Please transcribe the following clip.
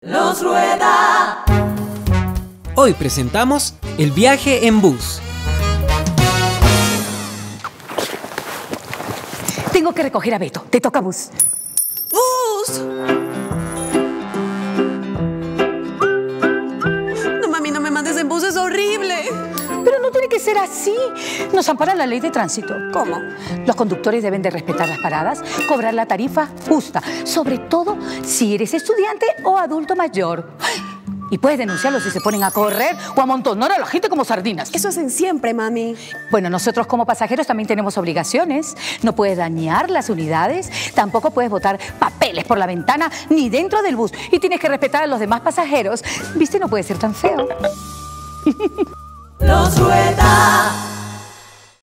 Los Rueda. Hoy presentamos el viaje en bus. Tengo que recoger a Beto. Te toca bus. ¡Bus! No, mami, no me mandes en bus, es horrible. Pero no tiene que ser así. Nos ampara la ley de tránsito. ¿Cómo? Los conductores deben de respetar las paradas, cobrar la tarifa justa, sobre todo si eres estudiante o adulto mayor. Y puedes denunciarlos si se ponen a correr o a amontonar a la gente como sardinas. Eso hacen siempre, mami. Bueno, nosotros como pasajeros también tenemos obligaciones. No puedes dañar las unidades, tampoco puedes botar papeles por la ventana ni dentro del bus. Y tienes que respetar a los demás pasajeros. ¿Viste? No puede ser tan feo. Los Rueda.